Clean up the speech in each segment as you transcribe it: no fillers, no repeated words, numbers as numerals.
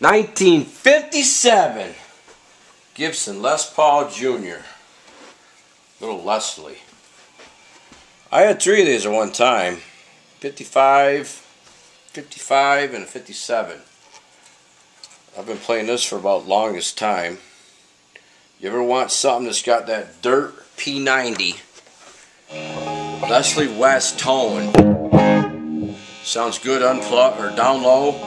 1957 Gibson Les Paul Jr. Little Leslie. I had 3 of these at one time. 55, 55, and a 57. I've been playing this for about longest time. You ever want something that's got that dirt P90 Leslie West tone? Sounds good unplugged or down low.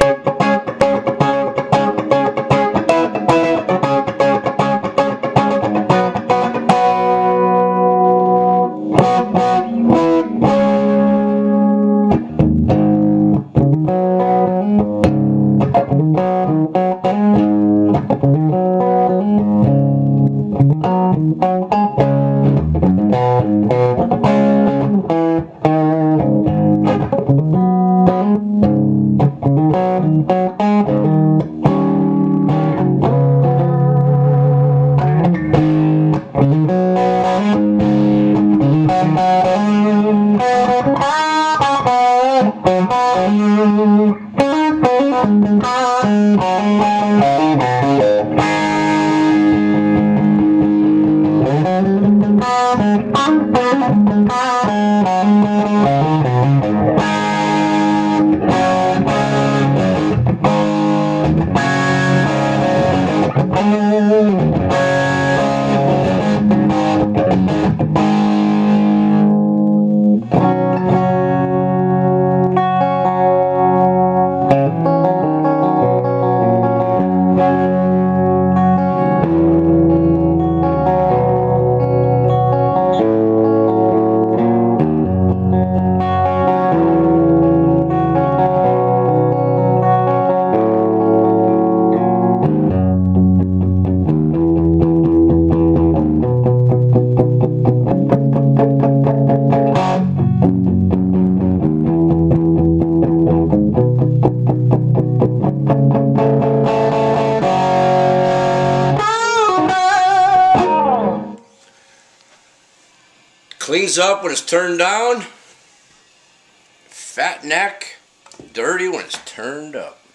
Cleans up when it's turned down. Fat neck, dirty when it's turned up.